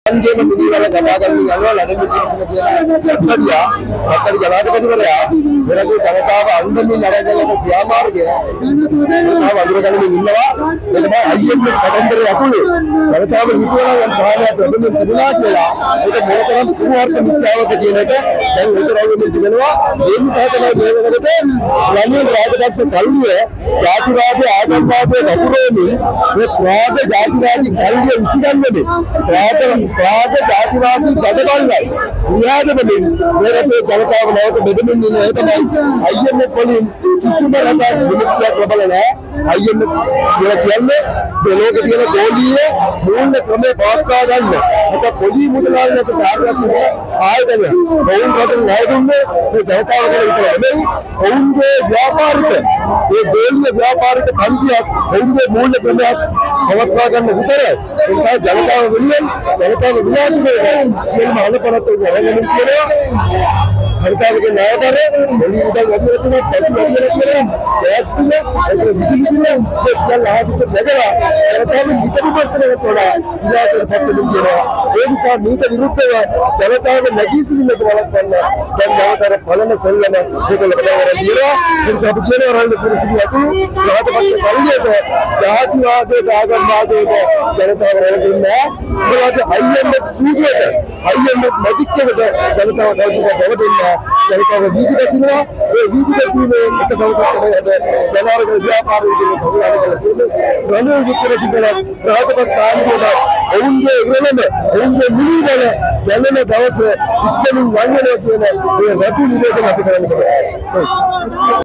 අන්තිම මිනිවල කතා කරන යනවා ලඩමි කිසිම කියලා අත්තර ජනාධිපතිවරයා මෙරටේ ජනතාව අන්දමින් අරගෙන ව්‍යාපාරිකය වඳුරගන්නේ ඉන්නවා ඒ තමයි IMS කතන්දරය ඇතුලේ ජනතාව හිතුවා යම් සාහනයක් ලැබෙන්න තිබුණා කියලා ඒක මොනතරම් පුහුණුවක් මිත්‍යාවද කියන එක දැන් ඒතරවෙන්න තිබෙනවා ඒ නිසා තමයි මේ වෙනකොට රනිල් රාජපක්ෂ කල්ලිය ජාතිවාදී ආගම්වාදී වපුරෝමින් මේ ප්‍රාද ජාතිවාදී කල්ලිය විසිගන්නේ ප්‍රාද ජාතිවාදී දඩබල්ලයි නිහාදවලින් මේ රටේ ජනතාව නැවත බෙදමින් ඉන්න ඒ තමයි IMF වලින් කිසිම රටක් විමුක්තියක් ලැබලා නැහැ IMF කියලා කියන්නේ දෙලෝකේ තියෙන ගෝලීය මූල්‍ය ක්‍රමයේ පවත්වා ගන්න ඒක පොඩි මුදලාලට කාර්යයක් නෙවෙයි ආයතනය වුන් රටේ ණය දුන්නේ මේ ජනතාව ගැන විතරයි නෙවෙයි ඔවුන්ගේ ව්‍යාපාරික ඒ ගෝලීය ව්‍යාපාරික පන්තියක් ඔවුන්ගේ මූල්‍ය ක්‍රමයක් පවත්වා ගන්න විතරයි ඒ නිසා ජනතාව වෙනුවෙන් ජනතාව විනාශ කරන සියලුම අලපලත් වලගෙන කියනවා හරිතාවගේ ණයදර එළි මුදල් වැඩි වෙනවා පැති වැඩි වෙනවා ගෑස්තුල ඒක විදුලිතුල ඒ සියල්ල ආසිත නැගලා ජනතාව හිතපොත්තට වඩා විලාසයට පත් වෙනවා ඒ නිසා නීති විරුද්ධව ජනතාව නැගී සිටින්නට වළක්වන්න දැන් නවතර පලන සෙල්ලම මේකල බලවර දිනවා ඒ නිසා අපි කියනවා රාජ්‍ය පුරසිරිය අතුළු රාජපක්ෂ කල්ලියට ජාතිවාදයේ ආගම්වාදයේ ජනතාව රැඳෙන්නේ නැහැ IMF සූදුවට IMF මැජික් එකට ජනතාව කවුරුත් ජනතාව වීදි බැසිනවා ඒ වීදි බැසීමේ එක දවසක් තමයි අද ජනවරක ව්‍යාපාරික සමුදාය කියලා කියන්නේ රනිල් වික්‍රමසිංහ රාජපක්ෂ ආණ්ඩුව ඔවුන්ගේ ඉරණම ඔවුන්ගේ මිනිවල ගැලෙන දවස ඉක්මනින් වංගනවා කියන මේ රතු නිවේදන අපි කරන්න